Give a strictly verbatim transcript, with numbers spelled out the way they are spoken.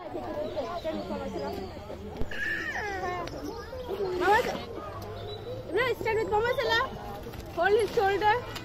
Mama, no, stand with Mama Salah. Hold his shoulder.